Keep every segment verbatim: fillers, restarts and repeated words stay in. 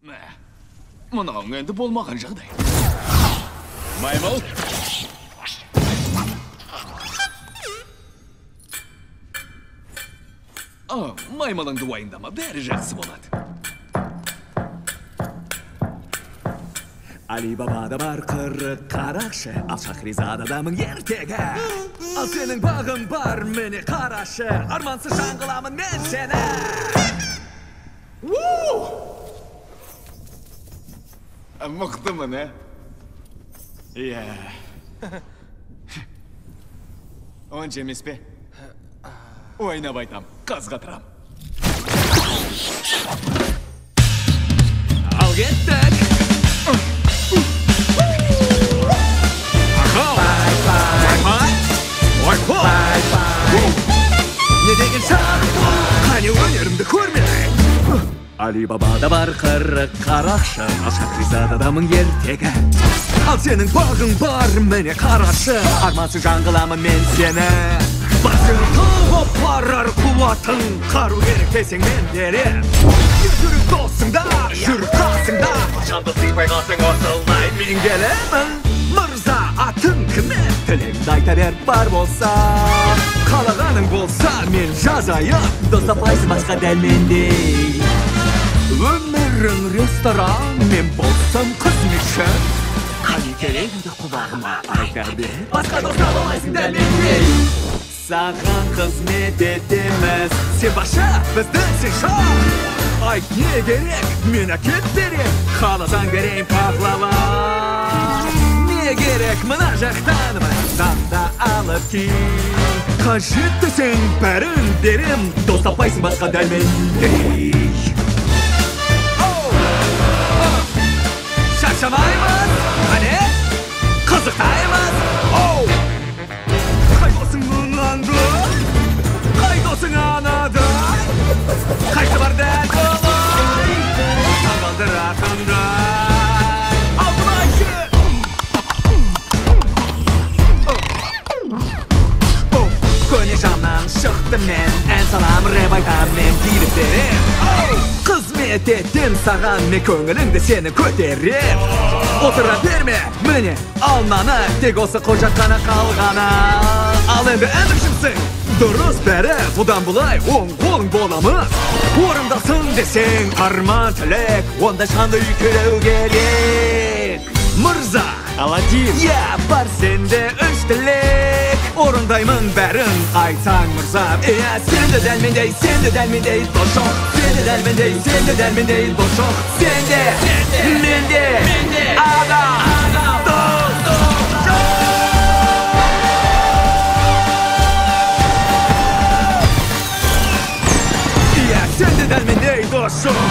Mınaң endi bolmagan жағдай. Маймыл. А, маймылыңды уайымдама, бәрі жақсы болады. Али Бабада бар қырық қарақшы, ал Шахризада да мың ертегі. Ал сенің бағың бар, міне қарашы, армансыз жаңғыламын мен сені. Мықтымын, ә? Иә. Онша емес пе? Ойнап айтам, қазға тұрам. Ал кеттік! Не деген шағын бұл, қане өнерімді көрмей. Али Бабада бар қырық қарақшы, ал Шахризада да мың ертегі. Ал сенің бағың бар, міне қарашы, армансыз жаңғыламын мен сені. Басың тауып барар қуатың, қару керек десең мен берем. Жүріп досыңда, жүріп қасыңда, жанды сыйпай қалсаң осылмай мен келемін. Мырза, атың кім еді? Тілегімді айта бер, бар болса. Қалағаның болса, мен жазайын. Дос таппайсың басқа дәл мендей. Өмірің ресторан, мен болсам қызметші. Қане керегіңді құлағыма айта бер, басқа дос табалайсың дәл мендей. Саған қызмет етеміз, сен баша, бізді сен шақ. Айт не керек, мен әкет берем, қаласаң берем пахлава. Не керек мына жақтанымы, таңда алып кей. Қажет десең бәрін берем, дос таппайсың басқа дәл мендей. Шаршамаймыз, қане, қызықтаймыз. Қайдосың мұнанды, қайдосың анады, қайсы бар дәл болай, таңғалдыратындай. Көне жамнан шықты мен, ән салам рэп айтам мен кейліп берем. Қызмет еттім саған, мен көңіліңді сені көтерем. Отыра берме, міне алманы, тек осы құжат қана қалғаны. Ал енді әміршімсің, дұрыс бәрі, бұдан бұлай оң қолың боламыз. Орындасың десең арман тілек, онда шанды үйкелеу керек. Мырза, Аладдин, я бар сенде үш тілек. Орындаймын бәрін айтсаң мырза. Иә, сен де дәл мендей, сен де дәл мендей дос жоқ. Сен де дәл мендей, сен де дәл мендей дос жоқ. Сен де, мен де, адам, дос жоқ. Иә, сен де дәл мендей дос жоқ.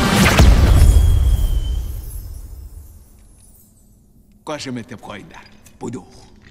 Қошеметтеп қойыңдар, бұйдық.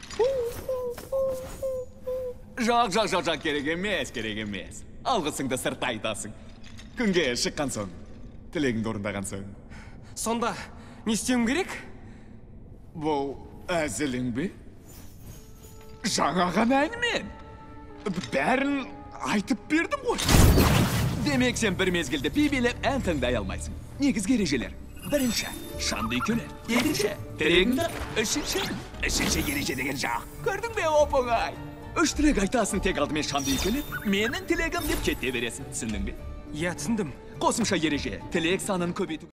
Жоқ, жоқ, жоқ, жоқ, керек емес, керек емес. Алғысыңды сыртта айтасың. Күнге шыққан соң, тілегіңді орындаған соң. Сонда, не істеуім керек? Бұл әзілің бе? Жаңаған әңгімен. Бәрін айтып бердім ғой. Демек сен бір мезгілде би билеп ән тыңдай алмайсың. Негізгі ережелер. Бірінші, шанды үйкелер. Екінші, тілегіңді. Үшінші, үшінші ереже деген жақ. Көрдің бе оп-оңай? Үш тілек айтасың, тек алдымен шанды үйкелеп, менің тілегім деп кете бересің. Түсіндің бе? Иә, түсіндім. Қосымша ереже, тілек санын көбейту.